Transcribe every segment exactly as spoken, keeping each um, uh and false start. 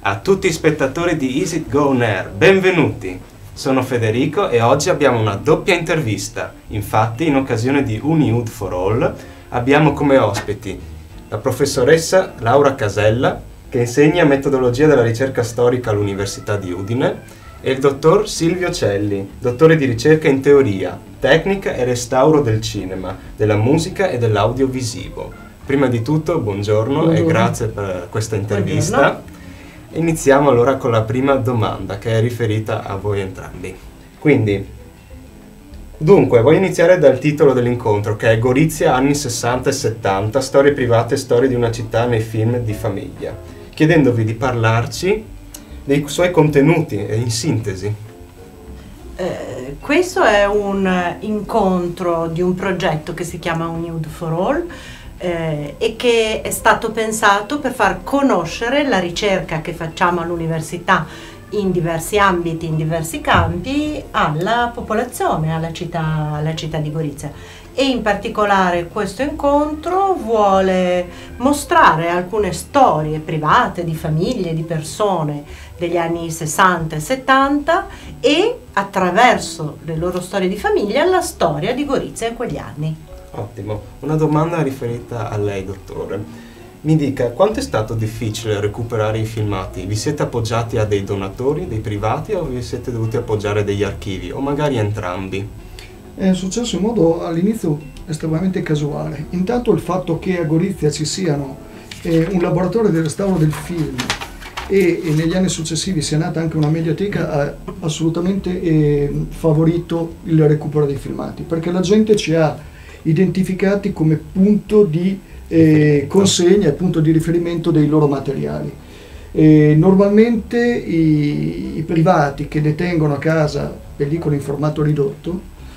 A tutti gli spettatori di Is It Go On Air, benvenuti! Sono Federico e oggi abbiamo una doppia intervista. Infatti, in occasione di Uniud for All, abbiamo come ospiti la professoressa Laura Casella, che insegna metodologia della ricerca storica all'Università di Udine, e il dottor Silvio Celli, dottore di ricerca in teoria, tecnica e restauro del cinema, della musica e dell'audiovisivo. Prima di tutto, buongiorno, buongiorno. E grazie per questa intervista. Buongiorno. Iniziamo allora con la prima domanda, che è riferita a voi entrambi. Quindi, dunque, voglio iniziare dal titolo dell'incontro, che è Gorizia anni sessanta e settanta, storie private e storie di una città nei film di famiglia, chiedendovi di parlarci dei suoi contenuti in sintesi. Eh, questo è un incontro di un progetto che si chiama Uniud for All, Eh, e che è stato pensato per far conoscere la ricerca che facciamo all'università in diversi ambiti, in diversi campi, alla popolazione, alla città, alla città di Gorizia. E in particolare questo incontro vuole mostrare alcune storie private, di famiglie, di persone degli anni sessanta e settanta e attraverso le loro storie di famiglia la storia di Gorizia in quegli anni. Ottimo. Una domanda riferita a lei, dottore. Mi dica, quanto è stato difficile recuperare i filmati? Vi siete appoggiati a dei donatori, dei privati, o vi siete dovuti appoggiare a degli archivi, o magari entrambi? È successo in modo all'inizio estremamente casuale. Intanto il fatto che a Gorizia ci siano eh, un laboratorio di restauro del film e, e negli anni successivi sia nata anche una mediateca ha assolutamente eh, favorito il recupero dei filmati, perché la gente ci ha identificati come punto di eh, consegna e punto di riferimento dei loro materiali. Eh, normalmente i, i privati che detengono a casa pellicole in formato ridotto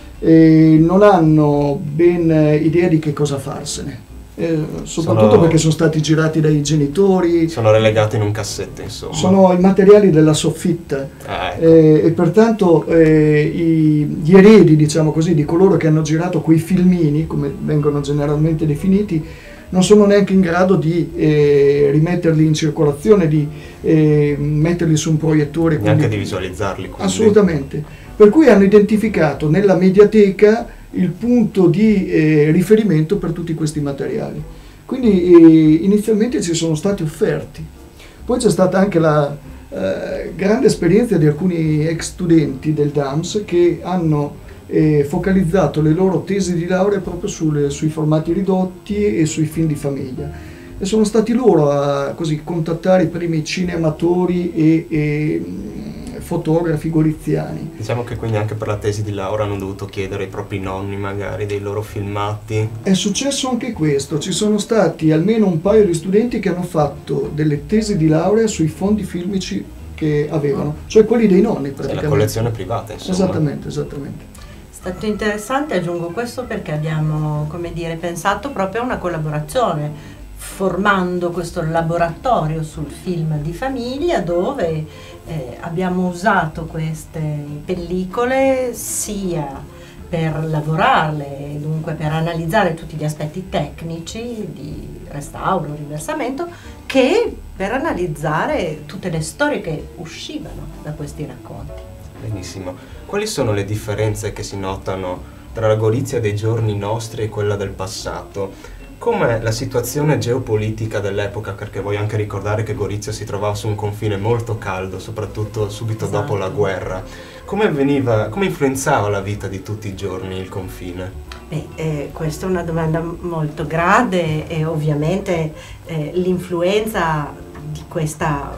eh, non hanno ben idea di che cosa farsene. Eh, soprattutto sono, perché sono stati girati dai genitori, sono relegati in un cassetto, insomma. Sono i materiali della soffitta, ah, ecco. eh, e pertanto eh, i, gli eredi, diciamo così, di coloro che hanno girato quei filmini, come vengono generalmente definiti, non sono neanche in grado di eh, rimetterli in circolazione, di eh, metterli su un proiettore, neanche quindi, di visualizzarli, quindi. Assolutamente, per cui hanno identificato nella mediateca il punto di eh, riferimento per tutti questi materiali. Quindi eh, inizialmente ci sono stati offerti. Poi c'è stata anche la eh, grande esperienza di alcuni ex studenti del D A M S che hanno eh, focalizzato le loro tesi di laurea proprio sulle, sui formati ridotti e sui film di famiglia. E sono stati loro a così, contattare i primi cineamatori e, e fotografi goriziani. Diciamo che quindi anche per la tesi di laurea hanno dovuto chiedere ai propri nonni magari dei loro filmati. È successo anche questo, ci sono stati almeno un paio di studenti che hanno fatto delle tesi di laurea sui fondi filmici che avevano, cioè quelli dei nonni praticamente. È la collezione privata, insomma. Esattamente, esattamente. È stato interessante, aggiungo questo perché abbiamo, come dire, pensato proprio a una collaborazione, formando questo laboratorio sul film di famiglia dove eh, abbiamo usato queste pellicole sia per lavorarle e dunque per analizzare tutti gli aspetti tecnici di restauro, riversamento, che per analizzare tutte le storie che uscivano da questi racconti. Benissimo. Quali sono le differenze che si notano tra la Gorizia dei giorni nostri e quella del passato? Com'è la situazione geopolitica dell'epoca? Perché voglio anche ricordare che Gorizia si trovava su un confine molto caldo, soprattutto subito esatto. dopo la guerra. Come veniva, come influenzava la vita di tutti i giorni il confine? Beh, eh, questa è una domanda molto grande e ovviamente eh, l'influenza di questa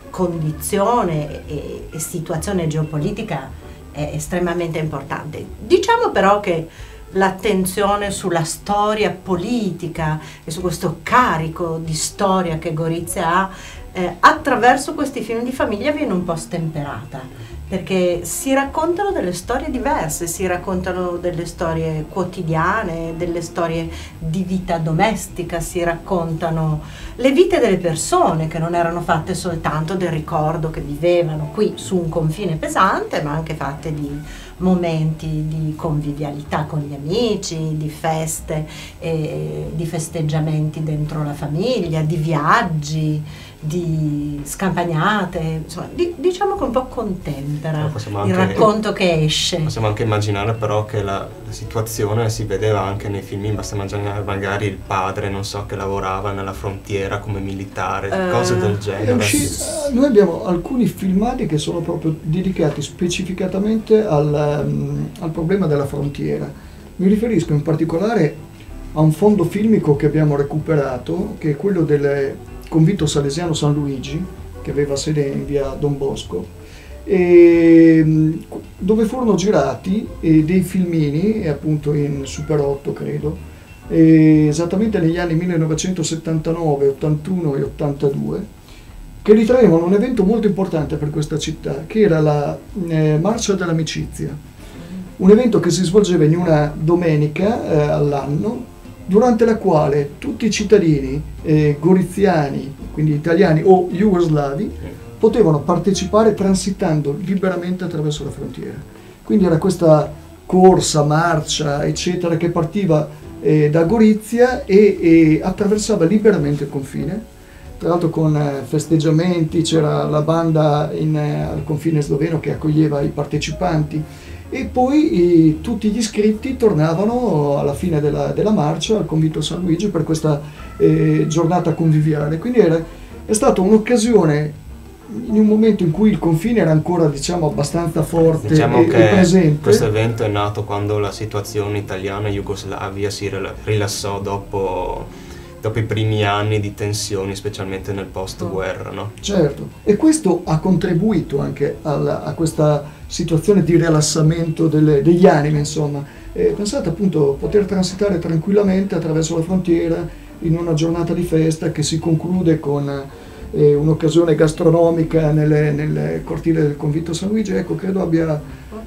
condizione e, e situazione geopolitica è estremamente importante. Diciamo però che l'attenzione sulla storia politica e su questo carico di storia che Gorizia ha eh, attraverso questi film di famiglia viene un po' stemperata, perché si raccontano delle storie diverse, si raccontano delle storie quotidiane, delle storie di vita domestica, si raccontano le vite delle persone che non erano fatte soltanto del ricordo che vivevano qui su un confine pesante, ma anche fatte di momenti di convivialità con gli amici, di feste, eh, di festeggiamenti dentro la famiglia, di viaggi, di scampagnate, insomma, di, diciamo che un po' contempera il anche, racconto che esce. Possiamo anche immaginare però che la, la situazione si vedeva anche nei film, basta immaginare magari il padre, non so, che lavorava nella frontiera come militare, uh, cose del genere. Uscì, noi abbiamo alcuni filmati che sono proprio dedicati specificatamente al, um, al problema della frontiera. Mi riferisco in particolare a un fondo filmico che abbiamo recuperato, che è quello del convitto salesiano San Luigi, che aveva sede in via Don Bosco, e dove furono girati eh, dei filmini, appunto in Super otto credo, eh, esattamente negli anni millenovecentosettantanove, ottantuno e ottantadue, che ritraevano un evento molto importante per questa città, che era la eh, Marcia dell'Amicizia, un evento che si svolgeva in una domenica eh, all'anno, durante la quale tutti i cittadini eh, goriziani, quindi italiani o jugoslavi, potevano partecipare transitando liberamente attraverso la frontiera. Quindi era questa corsa, marcia, eccetera, che partiva eh, da Gorizia e, e attraversava liberamente il confine, tra l'altro con eh, festeggiamenti, c'era la banda in, eh, al confine sloveno che accoglieva i partecipanti, e poi eh, tutti gli iscritti tornavano alla fine della, della marcia al convitto San Luigi per questa eh, giornata conviviale. Quindi era, è stata un'occasione, in un momento in cui il confine era ancora, diciamo, abbastanza forte, diciamo e, che e presente. Questo evento è nato quando la situazione italiana e Jugoslavia si rilassò dopo dopo i primi anni di tensioni, specialmente nel post-guerra, no? Certo, e questo ha contribuito anche alla, a questa situazione di rilassamento delle, degli animi, insomma. E pensate appunto poter transitare tranquillamente attraverso la frontiera in una giornata di festa che si conclude con eh, un'occasione gastronomica nelle, nel cortile del convitto San Luigi, ecco, credo abbia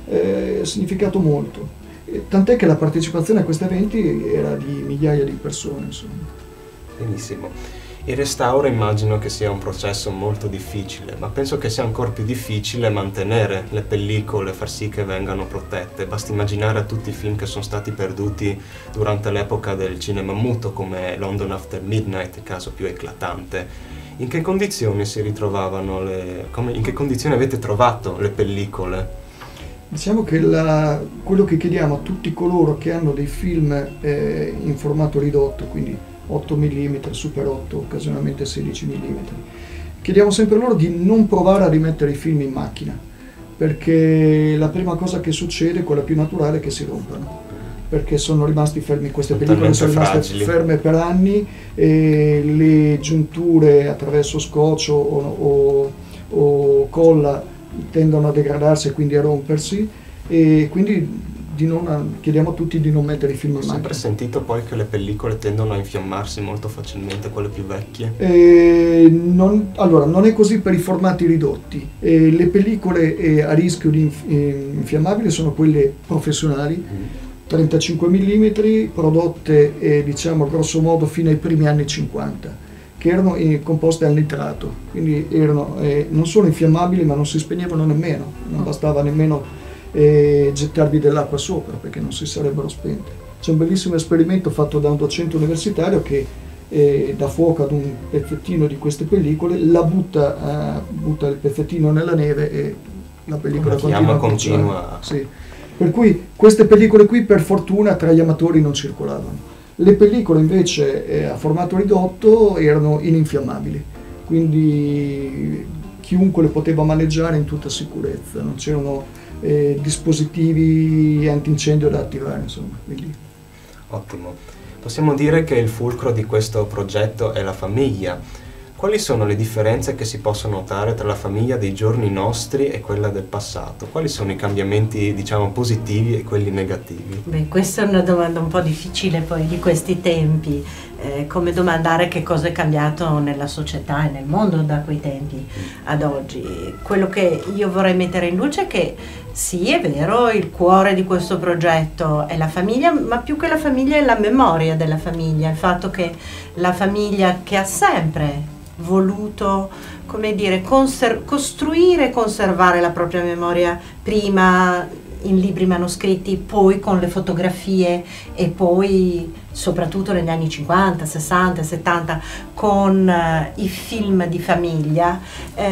eh, significato molto. E tant'è che la partecipazione a questi eventi era di migliaia di persone, insomma. Benissimo. Il restauro immagino che sia un processo molto difficile, ma penso che sia ancora più difficile mantenere le pellicole, far sì che vengano protette. Basta immaginare a tutti i film che sono stati perduti durante l'epoca del cinema muto, come London After Midnight, il caso più eclatante. In che condizioni si ritrovavano le... come, in che condizioni avete trovato le pellicole? Diciamo che la, quello che chiediamo a tutti coloro che hanno dei film eh, in formato ridotto, quindi otto millimetri, Super otto, occasionalmente sedici millimetri, chiediamo sempre loro di non provare a rimettere i film in macchina, perché la prima cosa che succede, quella più naturale, è che si rompano, perché sono rimasti fermi, queste pellicole sono rimaste fragili. ferme per anni, e le giunture attraverso scotch o, o, o colla tendono a degradarsi e quindi a rompersi, e quindi di non, chiediamo a tutti di non mettere i film in macchina. Ho sempre sentito poi che le pellicole tendono a infiammarsi molto facilmente, quelle più vecchie. Eh, non, allora, non è così per i formati ridotti. Eh, le pellicole eh, a rischio di inf- eh, infiammabile sono quelle professionali, mm. trentacinque millimetri, prodotte eh, diciamo grosso modo fino ai primi anni cinquanta, che erano eh, composte al nitrato, quindi erano, eh, non solo infiammabili ma non si spegnevano nemmeno, non bastava nemmeno e gettarvi dell'acqua sopra perché non si sarebbero spente. C'è un bellissimo esperimento fatto da un docente universitario che eh, dà fuoco ad un pezzettino di queste pellicole, la butta, eh, butta il pezzettino nella neve e la pellicola continua, continua. Sì. Per cui queste pellicole qui per fortuna tra gli amatori non circolavano. Le pellicole invece eh, a formato ridotto erano ininfiammabili, quindi chiunque le poteva maneggiare in tutta sicurezza, non c'erano Eh, dispositivi antincendio da attivare, insomma. Quindi. Ottimo. Possiamo dire che il fulcro di questo progetto è la famiglia. Quali sono le differenze che si possono notare tra la famiglia dei giorni nostri e quella del passato? Quali sono i cambiamenti, diciamo, positivi e quelli negativi? Beh, questa è una domanda un po' difficile poi di questi tempi, eh, come domandare che cosa è cambiato nella società e nel mondo da quei tempi ad oggi. Quello che io vorrei mettere in luce è che sì, è vero, il cuore di questo progetto è la famiglia, ma più che la famiglia è la memoria della famiglia, il fatto che la famiglia che ha sempre voluto, come dire, conser- costruire e conservare la propria memoria prima in libri manoscritti, poi con le fotografie e poi soprattutto negli anni cinquanta, sessanta, settanta con eh, i film di famiglia,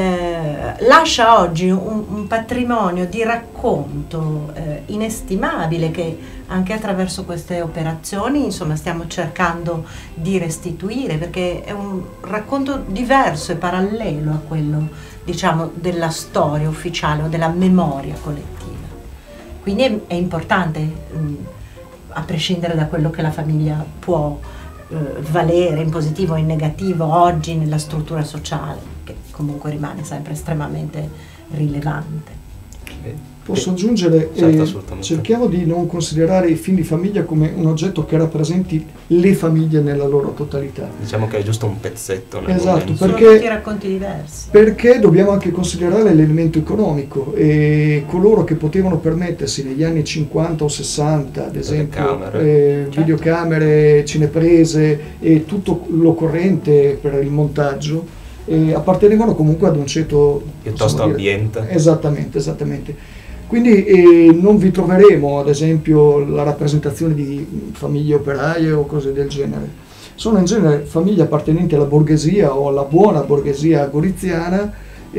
eh, lascia oggi un, un patrimonio di racconto eh, inestimabile che anche attraverso queste operazioni insomma stiamo cercando di restituire, perché è un racconto diverso e parallelo a quello, diciamo, della storia ufficiale o della memoria collettiva. Quindi è, è importante, mh, a prescindere da quello che la famiglia può eh, valere in positivo o in negativo oggi nella struttura sociale, che comunque rimane sempre estremamente rilevante. Posso aggiungere, certo, eh, cerchiamo di non considerare i film di famiglia come un oggetto che rappresenti le famiglie nella loro totalità. Diciamo che è giusto un pezzetto nel esatto, momento. perché, sono tutti racconti diversi. Perché dobbiamo anche considerare l'elemento economico, e coloro che potevano permettersi negli anni cinquanta o sessanta, ad esempio, eh, certo. videocamere, cineprese e tutto l'occorrente per il montaggio, eh, appartenevano comunque ad un ceto piuttosto ambiente. Esattamente, esattamente. Quindi eh, non vi troveremo ad esempio la rappresentazione di famiglie operaie o cose del genere. Sono in genere famiglie appartenenti alla borghesia o alla buona borghesia goriziana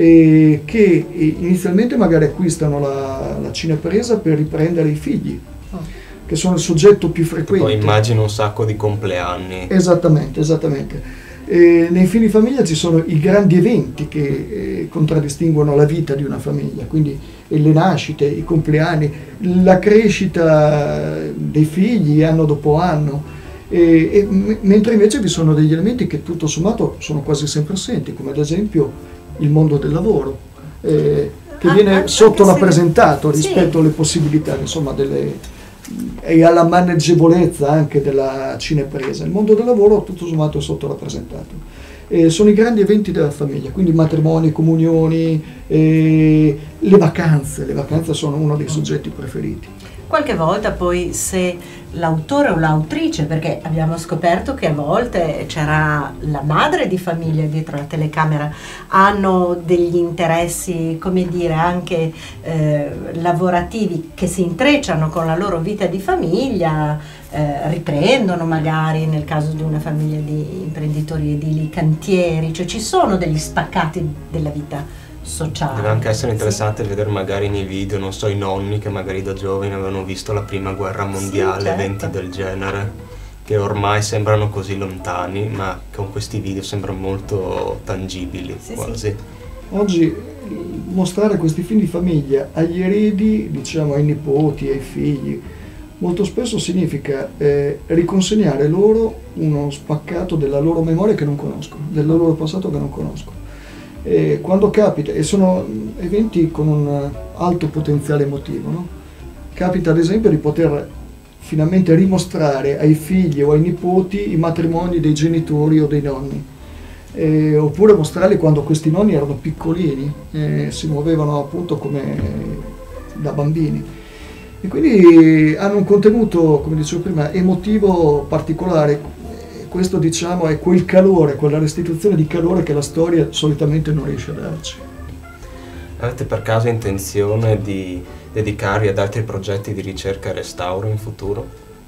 eh, che eh, inizialmente magari acquistano la, la cinepresa per riprendere i figli, oh. che sono il soggetto più frequente. Poi immagino un sacco di compleanni. Esattamente, esattamente. Eh, nei film di famiglia ci sono i grandi eventi che eh, contraddistinguono la vita di una famiglia, quindi eh, le nascite, i compleanni, la crescita dei figli anno dopo anno, eh, e, m- mentre invece vi sono degli elementi che tutto sommato sono quasi sempre assenti, come ad esempio il mondo del lavoro, eh, che ah, viene sottorappresentato sì. rispetto sì. alle possibilità, insomma, delle... e alla maneggevolezza anche della cinepresa. Il mondo del lavoro tutto sommato è sottorappresentato. Eh, sono i grandi eventi della famiglia, quindi matrimoni, comunioni, eh, le vacanze. Le vacanze sono uno dei soggetti preferiti. Qualche volta poi se l'autore o l'autrice, perché abbiamo scoperto che a volte c'era la madre di famiglia dietro la telecamera, hanno degli interessi, come dire, anche eh, lavorativi che si intrecciano con la loro vita di famiglia, eh, riprendono magari nel caso di una famiglia di imprenditori edili, cantieri, cioè ci sono degli spaccati della vita sociale. Deve anche essere interessante sì. vedere magari nei video, non so, i nonni che magari da giovani avevano visto la prima guerra mondiale, sì, certo. eventi del genere, che ormai sembrano così lontani, ma con questi video sembrano molto tangibili, sì, quasi. Sì. Oggi mostrare questi film di famiglia agli eredi, diciamo ai nipoti, ai figli, molto spesso significa eh, riconsegnare loro uno spaccato della loro memoria che non conoscono, del loro passato che non conoscono. E quando capita, e sono eventi con un alto potenziale emotivo, no? Capita ad esempio di poter finalmente rimostrare ai figli o ai nipoti i matrimoni dei genitori o dei nonni, eh, oppure mostrarli quando questi nonni erano piccolini, eh, si muovevano appunto come da bambini, e quindi hanno un contenuto, come dicevo prima, emotivo particolare. Questo, diciamo, è quel calore, quella restituzione di calore che la storia solitamente non riesce a darci. Avete per caso intenzione di dedicarvi ad altri progetti di ricerca e restauro in futuro?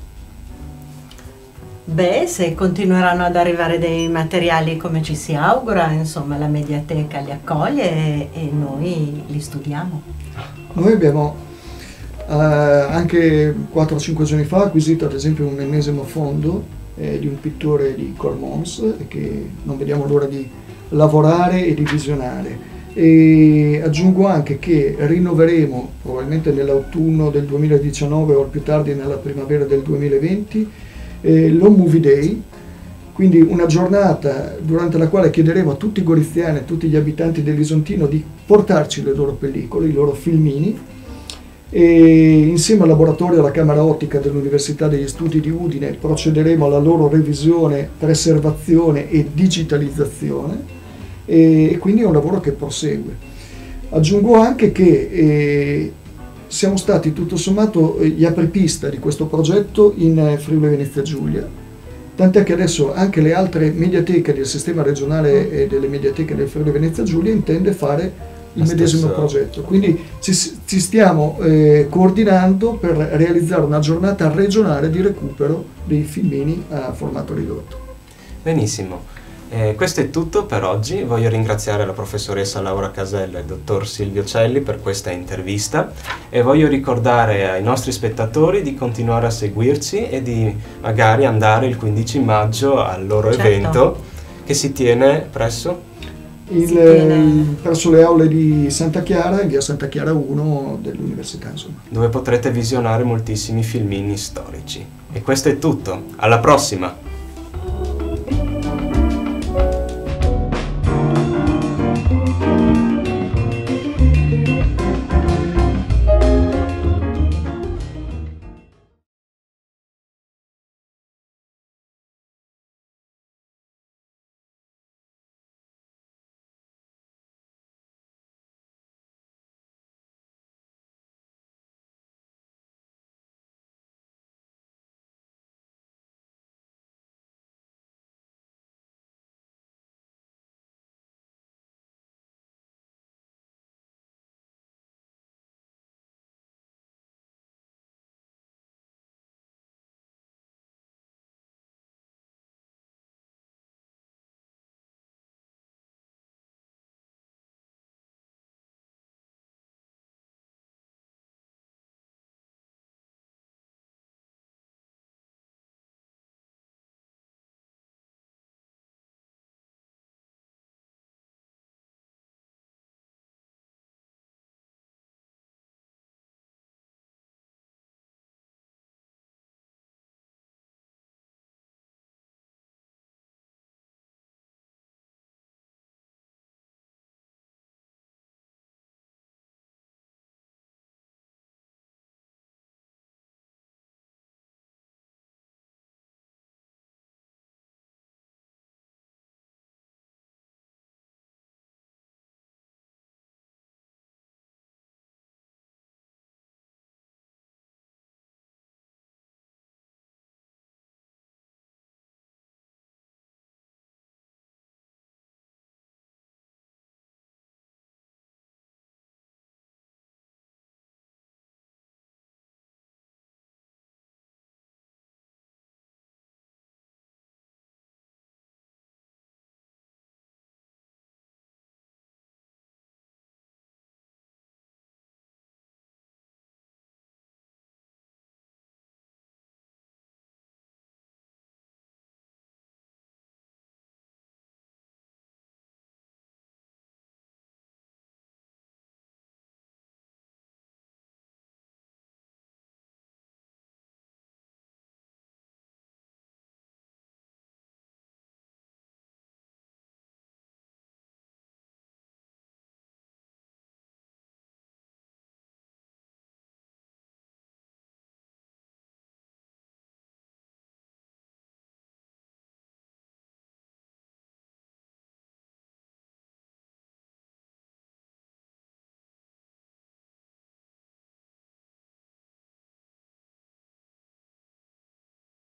Beh, se continueranno ad arrivare dei materiali come ci si augura, insomma la Mediateca li accoglie e, e noi li studiamo. Noi abbiamo eh, anche quattro o cinque giorni fa acquisito ad esempio un ennesimo fondo di un pittore di Cormons che non vediamo l'ora di lavorare e di visionare. E aggiungo anche che rinnoveremo probabilmente nell'autunno del duemiladiciannove o al più tardi nella primavera del duemilaventi eh, l'Home Movie Day, quindi una giornata durante la quale chiederemo a tutti i goriziani e a tutti gli abitanti dell'Isontino di portarci le loro pellicole, i loro filmini, e insieme al laboratorio alla Camera Ottica dell'Università degli Studi di Udine procederemo alla loro revisione, preservazione e digitalizzazione, e, e quindi è un lavoro che prosegue. Aggiungo anche che eh, siamo stati tutto sommato gli apripista di questo progetto in Friuli Venezia Giulia, tant'è che adesso anche le altre mediateche del sistema regionale e delle mediateche del Friuli Venezia Giulia intende fare il medesimo stesso... progetto. Quindi ci, ci stiamo eh, coordinando per realizzare una giornata regionale di recupero dei filmini a formato ridotto. Benissimo. Eh, questo è tutto per oggi. Voglio ringraziare la professoressa Laura Casella e il dottor Silvio Celli per questa intervista e voglio ricordare ai nostri spettatori di continuare a seguirci e di magari andare il quindici maggio al loro certo. evento che si tiene presso Il, si tiene... presso le aule di Santa Chiara, in via Santa Chiara uno dell'università, insomma. dove potrete visionare moltissimi filmini storici. E questo è tutto. Alla prossima!